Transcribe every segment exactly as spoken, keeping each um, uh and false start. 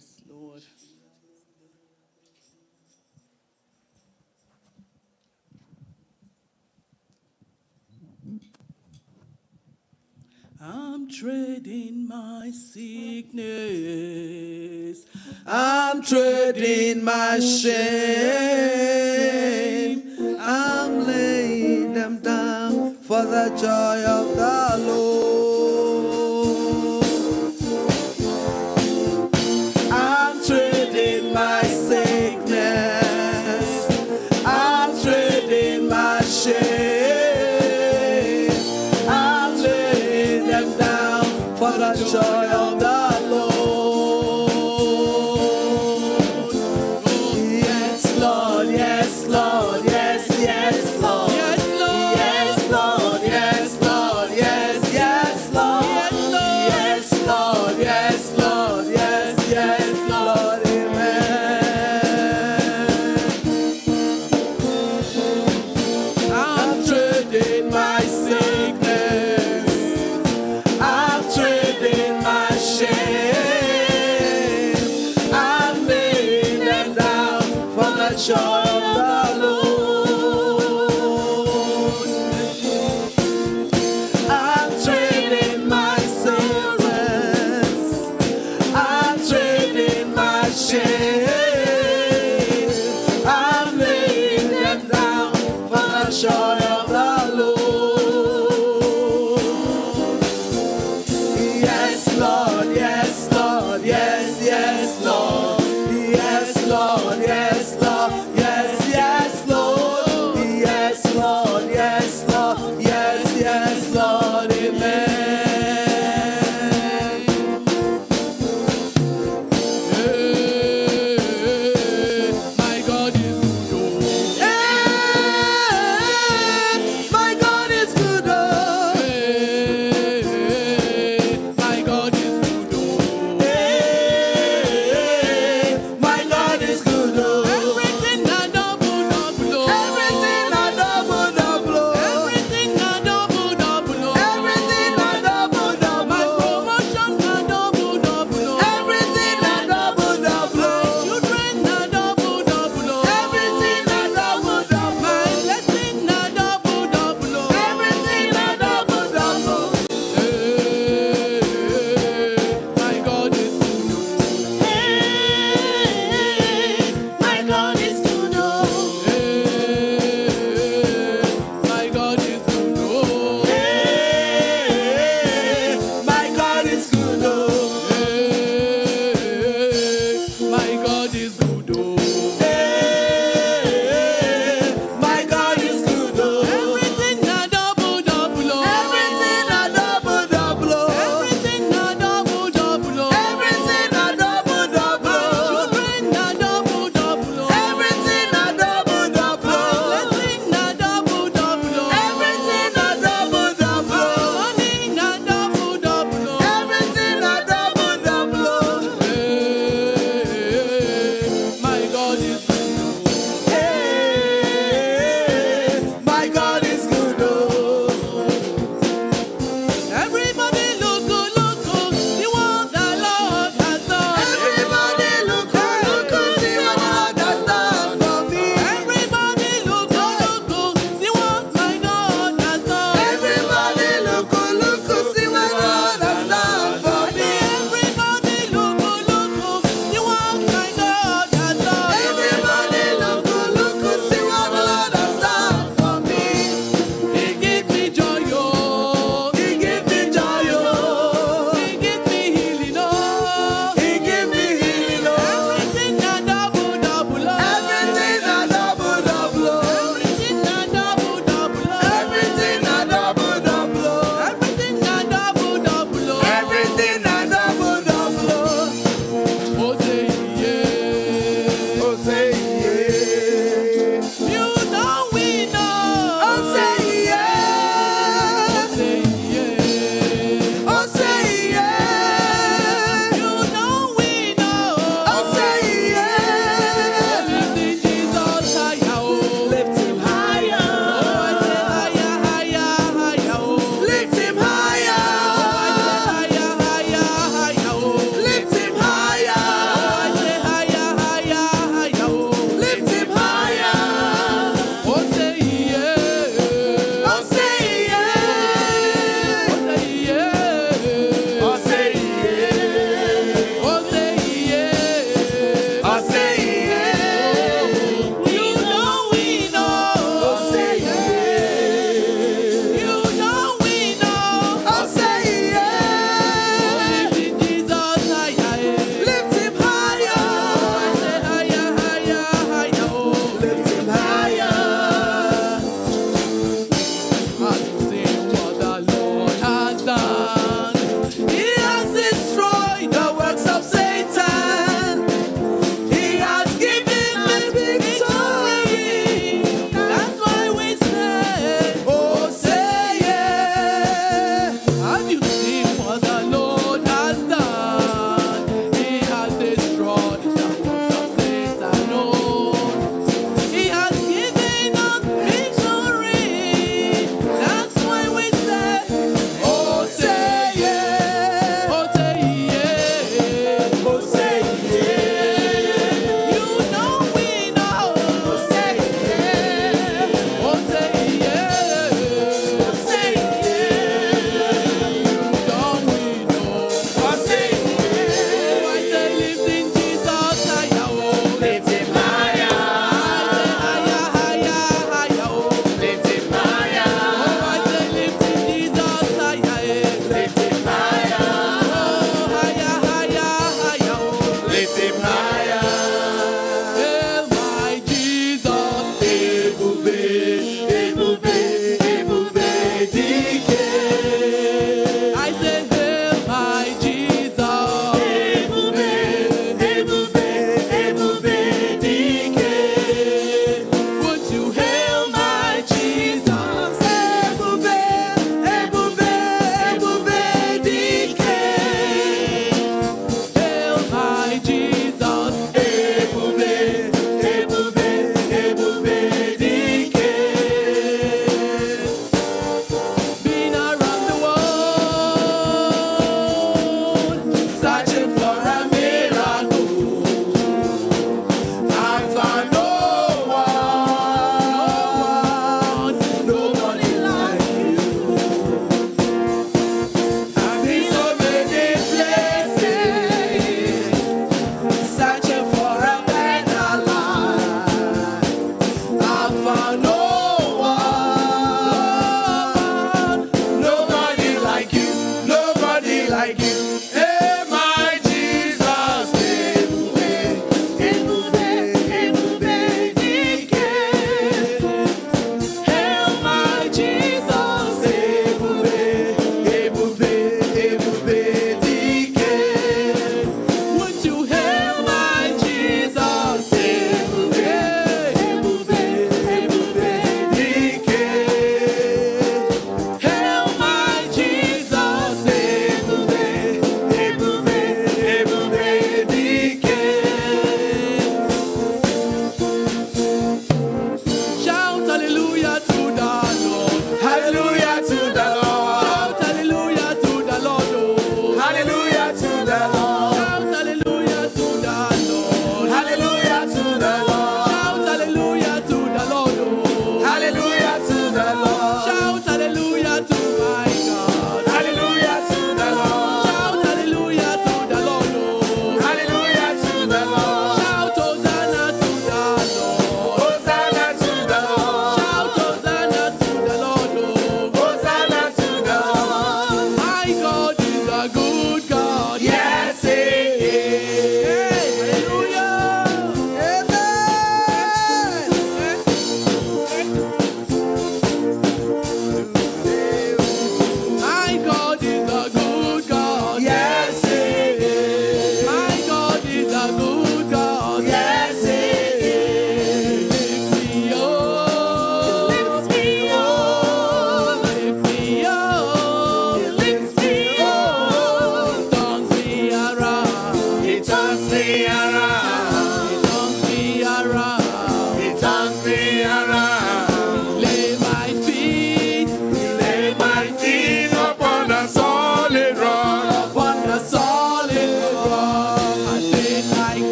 Yes, Lord. I'm trading my sickness. I'm trading my shame. I'm laying them down for the joy of the Lord. I'm trading my sickness. I'm trading my shame. For the joy of the Lord. Yes, Lord, yes, Lord, yes, yes, Lord. Yes, Lord, yes, Lord, yes, yes, Lord. Yes, Lord, yes, Lord, yes, yes, Lord, amen. I'm trading my sickness. I'm trading my shame. I'm laying them down for the joy of the Lord. I'm trading my sins. I'm trading my shame. I'm laying them down for the joy of the Lord. Yes, Lord, yes, Lord, yes, yes, Lord. Yes, Lord, yes, Lord, yes, yes, Lord. Yes, Lord, yes, Lord, yes, yes, Lord, amen.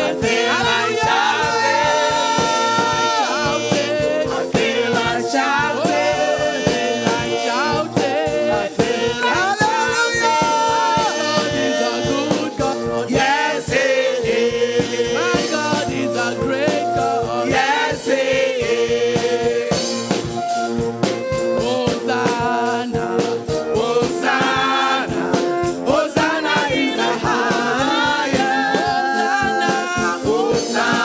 Hosanna.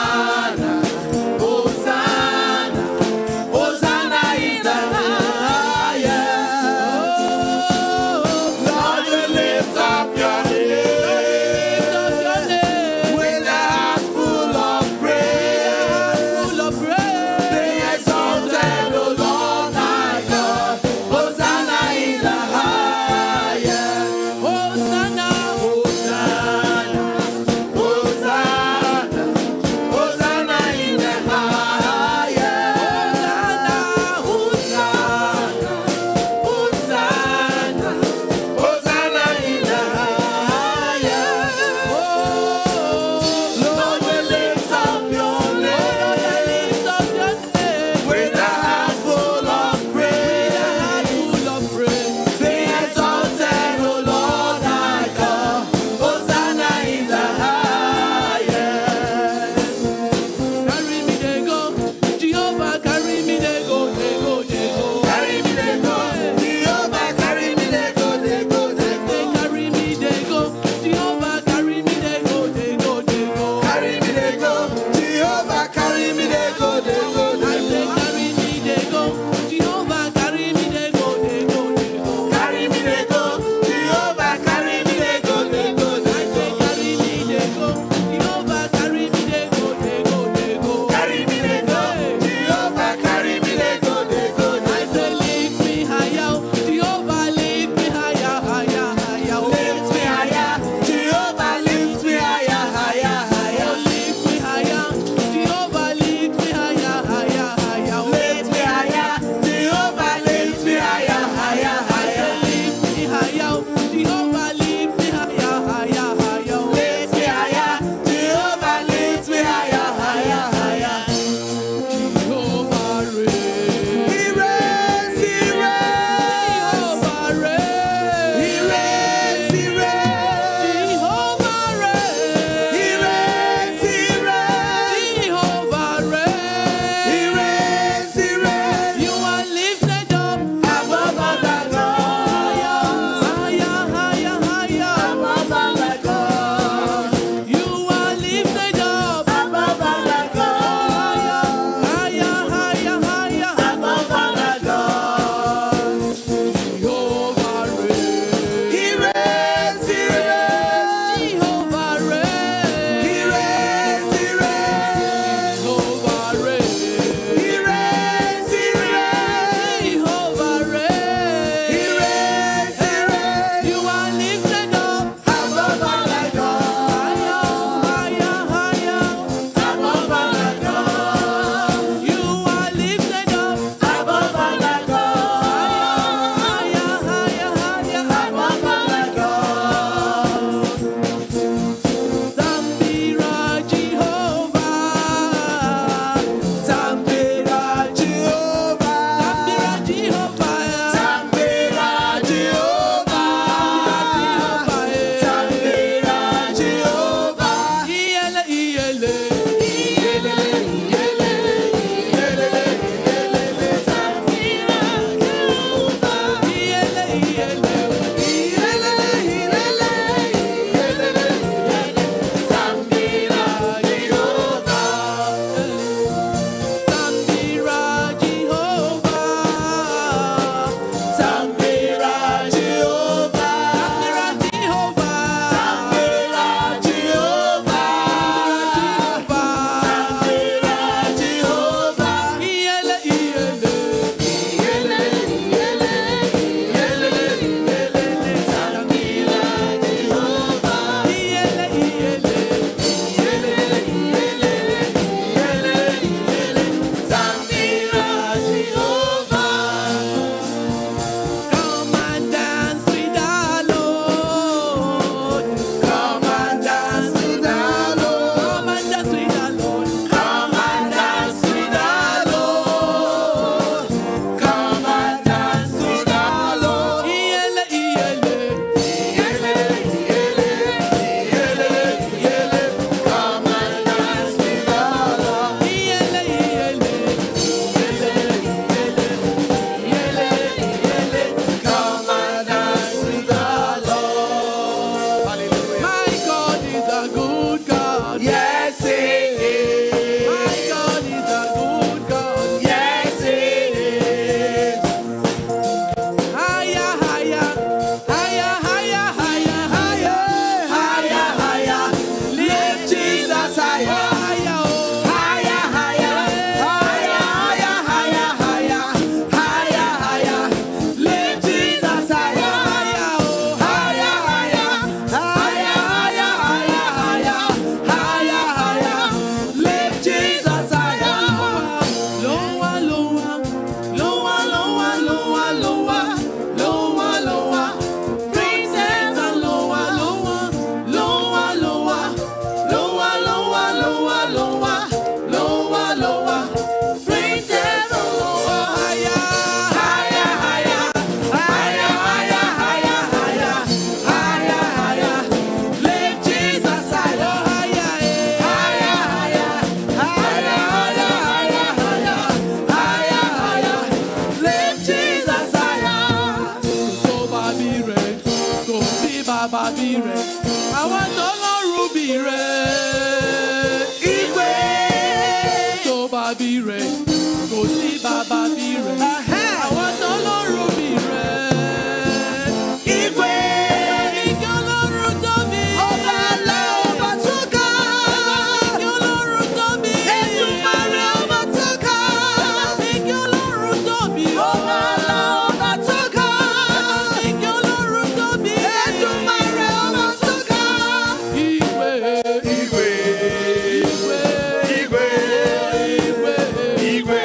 Jesus higher. Higher, higher, higher, higher, higher, higher, higher. Lift Jesus higher. Higher, higher, higher, higher, higher, higher, higher. Lift Jesus higher. Lower, lower, lower, lower, lower, lower, lower, lower. Praises and lower, lower, lower, lower, lower, lower, lower, lower, lower, lower. Praises and lower. Higher, higher, higher, higher, higher, higher, higher, higher, higher. Lift Jesus higher. Higher, higher, higher, higher, higher, higher, higher, higher. Lift Jesus higher. So baby red, go see Baba be red. I want all ruby red. Igwe. So baby red, go see Baba be red. I want all ruby red. Igwe. Igwe Ọlọ́run tóbi. Ọba ńlá, ọba tó ga. Igwe Ọlọ́run tóbi. Èdùmàrè ọba tó ga. Igwe Ọlọ́run tóbi. Ọba ńlá, ọba tó ga. Igwe Ọlọ́run tóbi. Èdùmàrè ọba tó ga. Igwe. Igwe. Igwe. Igwe. Igwe. Igwe.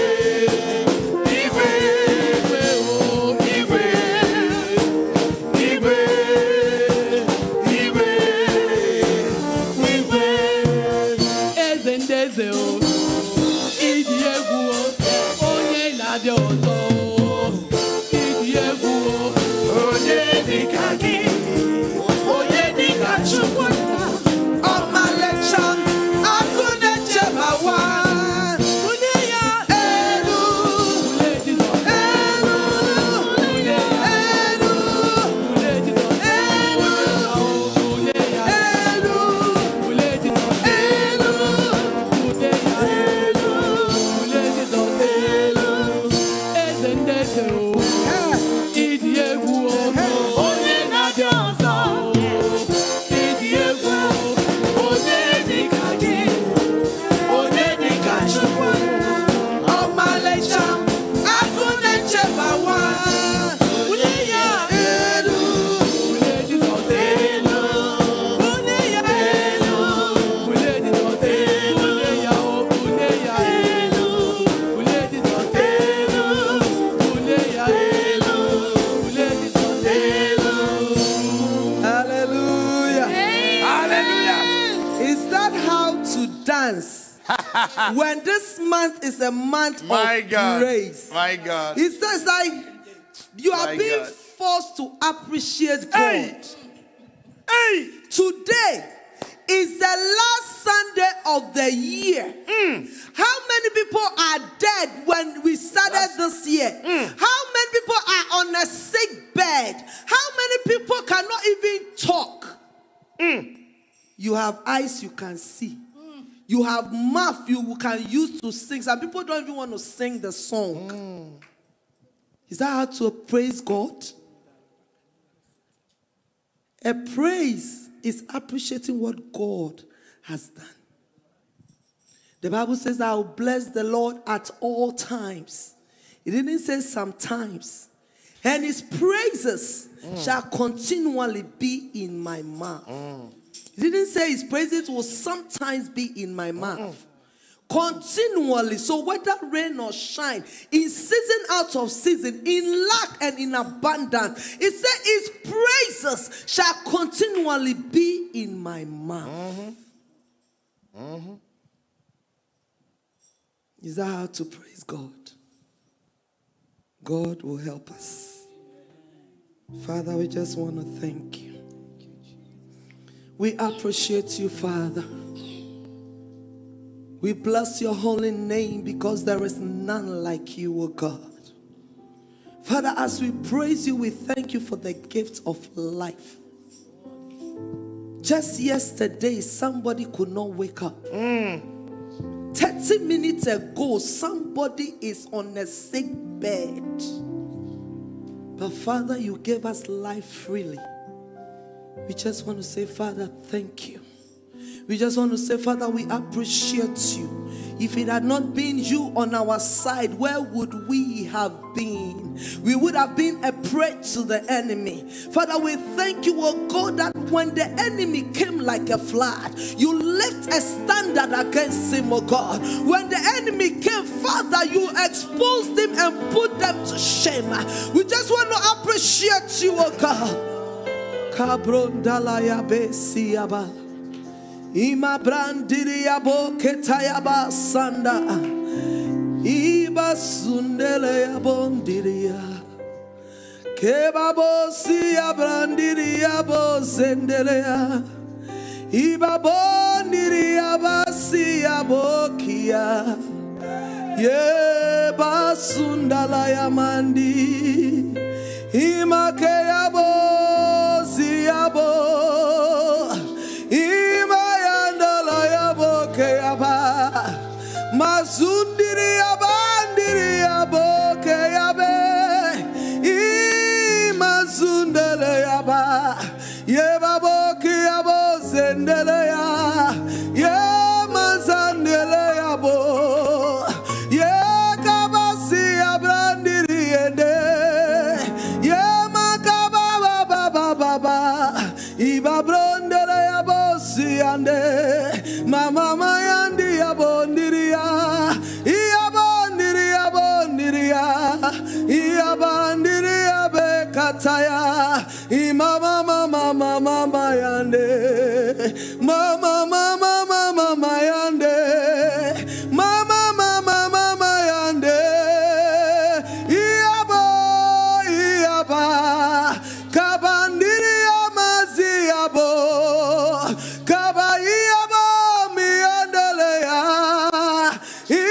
Igwe. Oh, Igwe. Igwe. Igwe. Igwe. Eze ndị eze o, ịdị egwu o, onye na-abịa ọzọ o, ịdị egwu o, onye dịka gị, onye dịka Chukwu. Ọmalịcha akụ na-echebawa, bunye ya elu, elu, elu, elu, elu, elu, When this month is a month My of God. grace, My God. it says like you are My being God. forced to appreciate God. Hey. Hey. Today is the last Sunday of the year. How many people are dead when we started this year? How many people are on a sick bed? How many people cannot even talk? You have eyes you can see. You have mouth you can use to sing. Some people don't even want to sing the song. Is that how to praise God? A praise is appreciating what God has done. The Bible says, I will bless the Lord at all times. It didn't say sometimes. And his praises mm. shall continually be in my mouth. Mm. It didn't say his praises will sometimes be in my mouth. Mm. Continually. So whether rain or shine, in season, out of season, in lack and in abundance, it said his praises shall continually be in my mouth. Mm-hmm. Mm-hmm. Is that how to praise God? God will help us. Father, we just want to thank you. We appreciate you, Father. We bless your holy name because there is none like you, O God. Father, as we praise you, we thank you for the gift of life. Just yesterday, somebody could not wake up. Mm. thirty minutes ago, somebody is on a sick bed. But Father, you gave us life freely. We just want to say, Father, thank you. We just want to say, Father, we appreciate you. If it had not been you on our side, where would we have been? We would have been a prey to the enemy. Father, we thank you, oh God, that when the enemy came like a flood, you left a standard against him, oh God. When the enemy came, Father, you exposed him and put them to shame. We just want to appreciate you, oh God. Kabrondalaya besiyaba. Ima brandiria bo ketayaba sanda. Iba sundele ya bondiria. Kebabo siya brandiria bo zendelea. Iba bondiria basiya bokia. Ye basundala ya mandi. Ima keyabo siya bo. Mazundiri abandiri aboke yabe I mazundele yaba Ye baboki yabo zendele ya Ye mazandele yabo Ye kabasi abrandiri ende Ye makaba baba baba Iba brondele yabo si ande Mama mayandi yabondiri Iabandiri bekataya imama mama mama mayande mama mama mama mayande mama mama mama yande iabo iaba kabandiri amazi abo kabaiabo miandele ya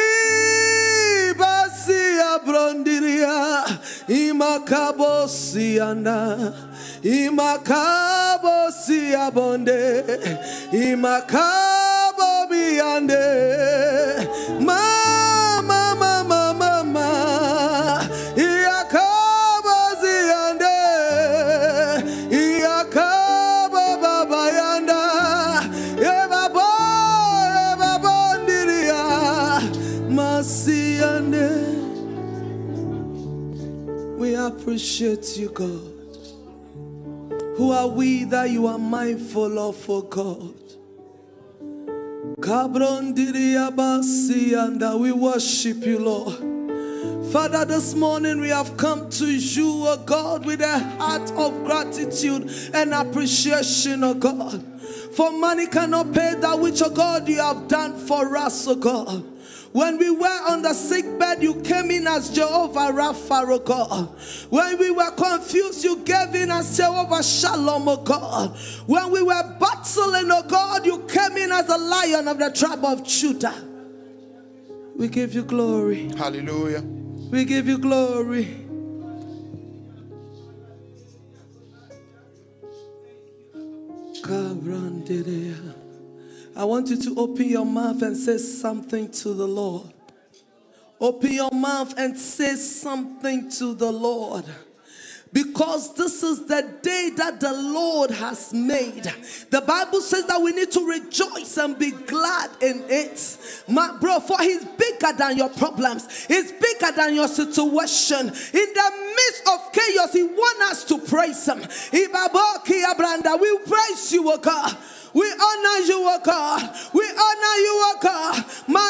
ibasi abrondiria imakabosi anda imakabosi abonde imakabo biande mama mama mama iakabosi ande iakabo baba yanda ebabo ebabo ndiria masi ande. We appreciate you, God. Who are we that you are mindful of, oh God? And we worship you, Lord. Father, this morning we have come to you, oh God, with a heart of gratitude and appreciation, oh God. For money cannot pay that which, oh God, you have done for us, oh God. When we were on the sick bed, you came in as Jehovah Rapha, oh God. When we were confused, you gave in as Jehovah Shalom, oh God. When we were battling, oh God, you came in as the Lion of the tribe of Judah. We give you glory. Hallelujah. We give you glory. I want you to open your mouth and say something to the Lord. Open your mouth and say something to the Lord. Because this is the day that the Lord has made. The Bible says that we need to rejoice and be glad in it. My bro, for he's bigger than your problems. He's bigger than your situation. In the midst of chaos, he wants us to praise him. We praise you, O God. We honor you, O God. We honor you, O God.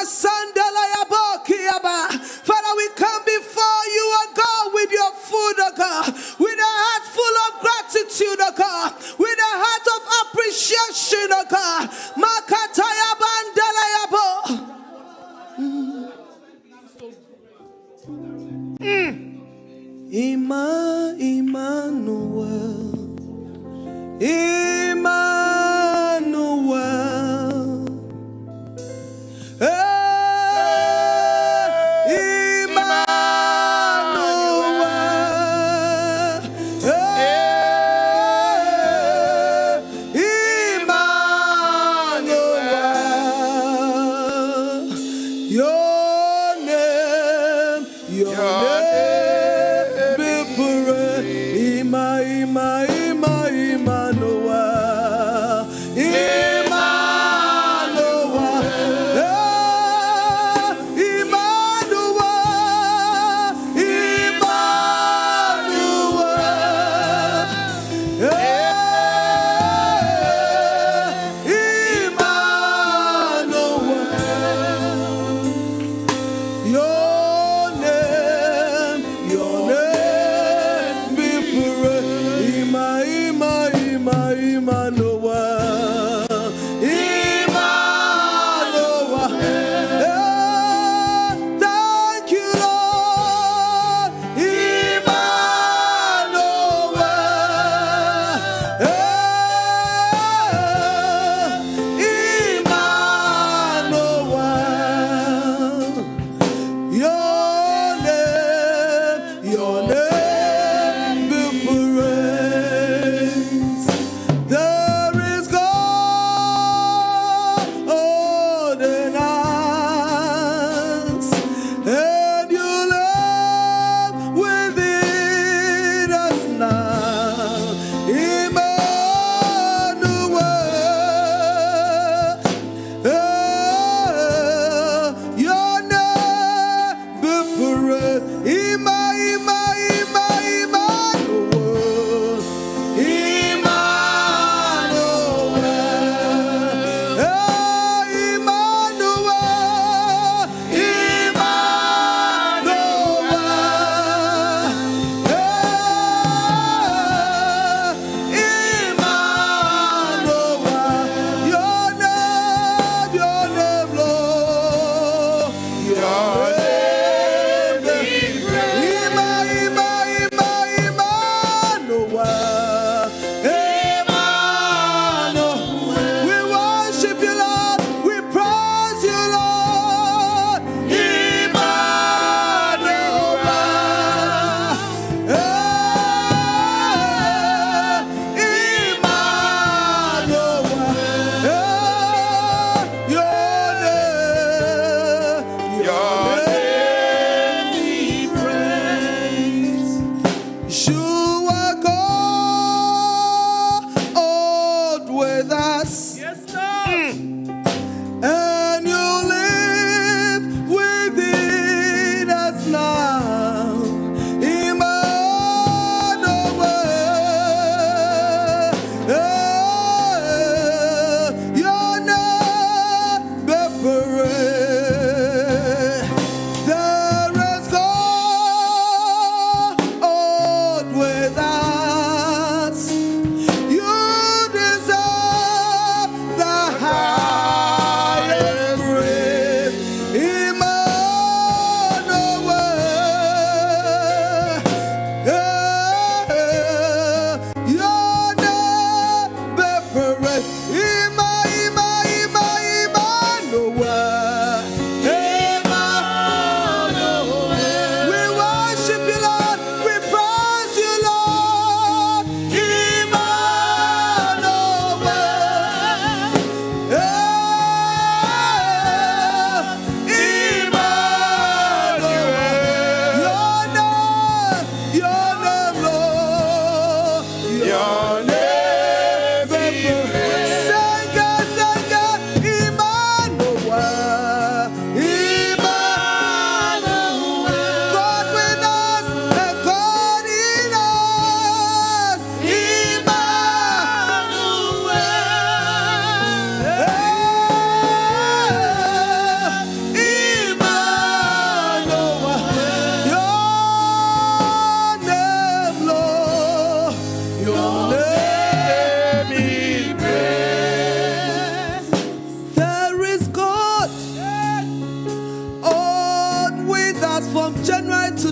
Father, we come before you, O God, with your food, O God. With a heart full of gratitude, O God. With a heart of appreciation, O God. Mm. Ima, Emmanuel. Emmanuel. Hey. Emmanuel.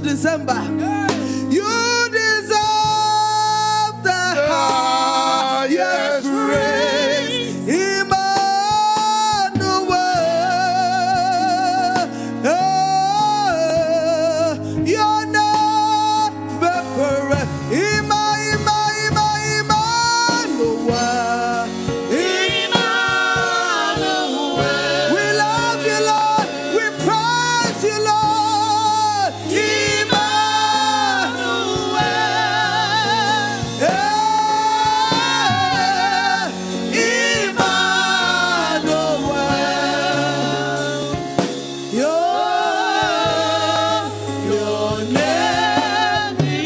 December. You deserve the highest praise. Emmanuel, oh, your name be praised. Emma, Emma, Emma, Emmanuel. Emmanuel. We love you, Lord. We praise you, Lord. Emmanuel. Yeah. Emmanuel. Your, your name be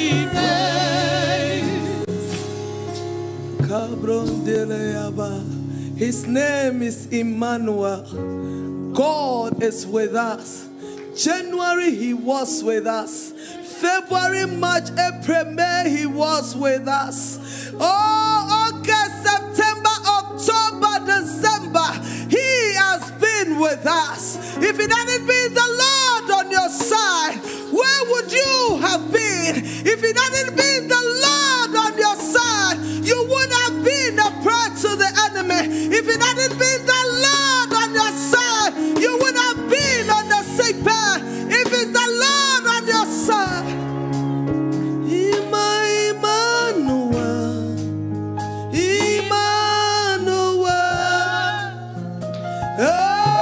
praised. Cabron de Leaba. His name is Emmanuel. God is with us. January, he was with us. February, March, April, May, he was with us. Oh, August, September, October, December, he has been with us. If it hadn't been the Lord on your side, where would you have been? If it hadn't been the Lord on your side, you would have been a prey to the enemy. If it hadn't been the Lord on your side, you would have been on the sick bed. If it's the Lord on your side, Emma, Emmanuel, Emmanuel, oh,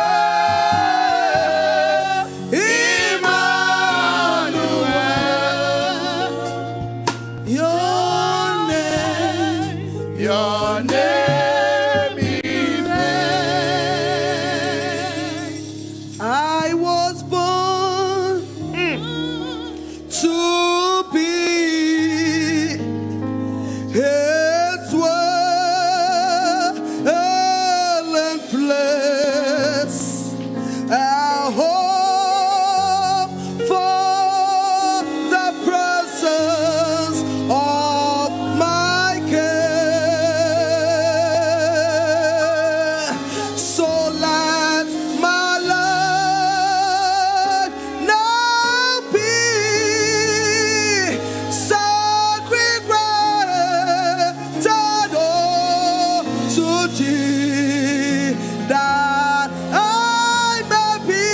Emmanuel, your name, your name be praised. I was born to be his dwelling place, a home for the presence of my King. So let my life now be consecrated unto thee, that I may be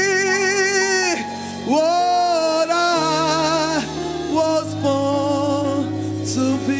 what I was born to be.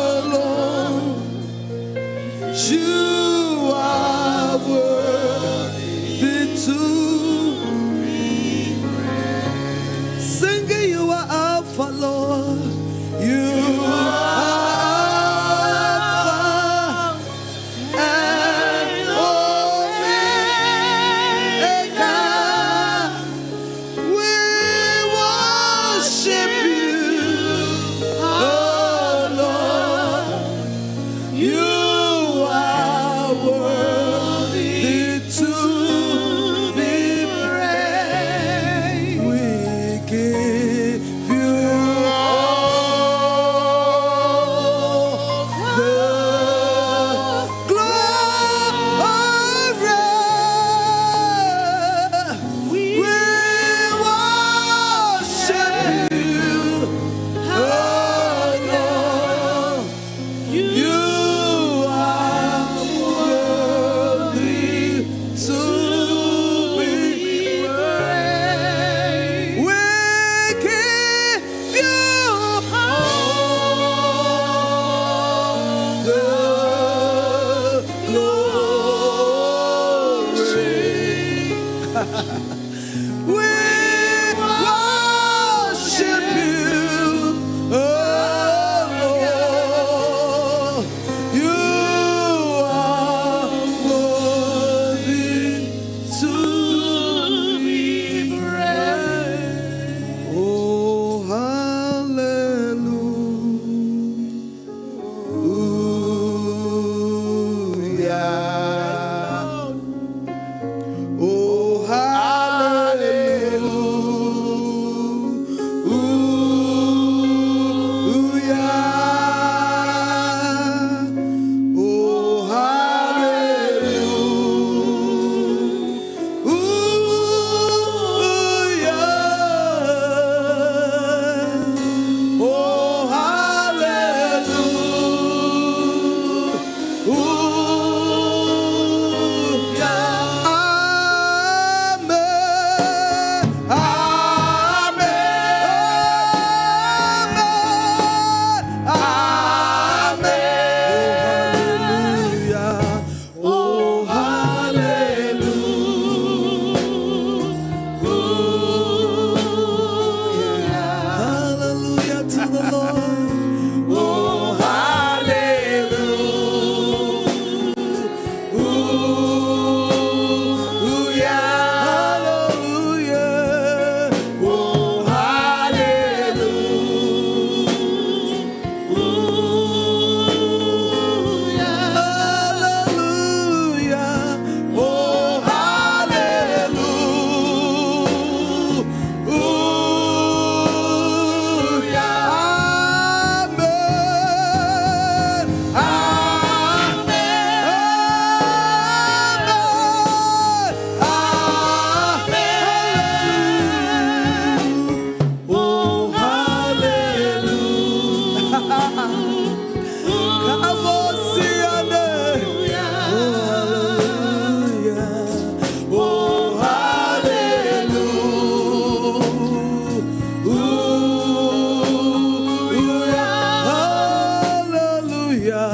You are worthy.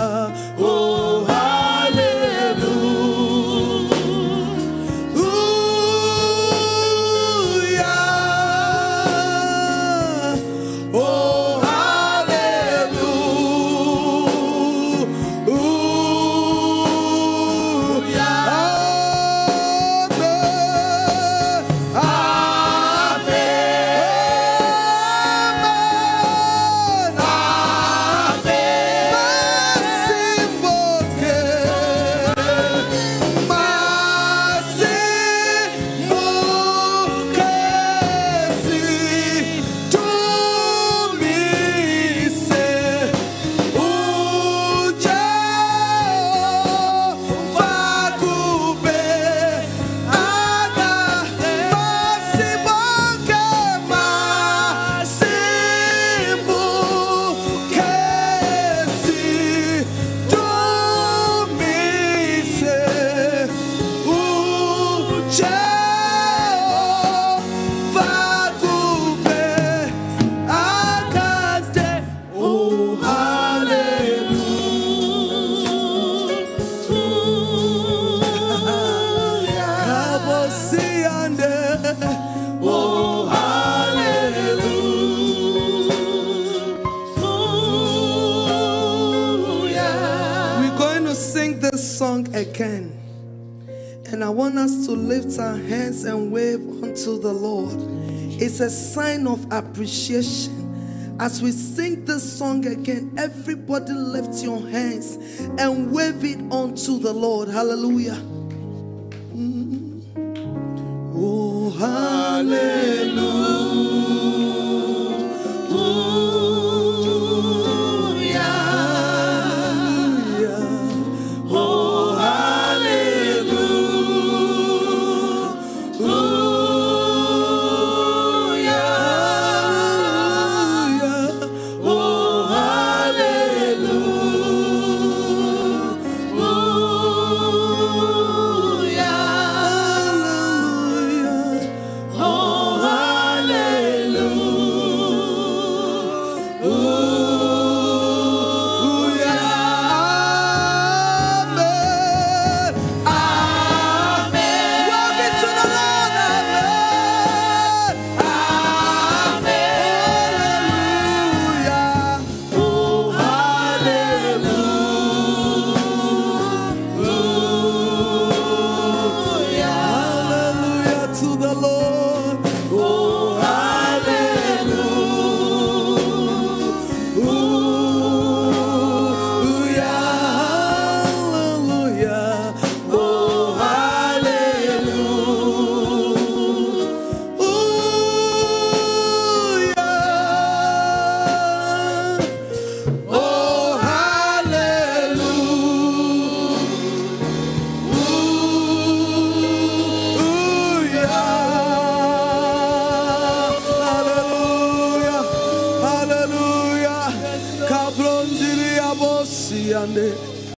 Oh, hallelujah. Oh, again, and I want us to lift our hands and wave unto the Lord. It's a sign of appreciation. As we sing this song again, everybody lift your hands and wave it unto the Lord. Hallelujah. Mm. Oh, hallelujah.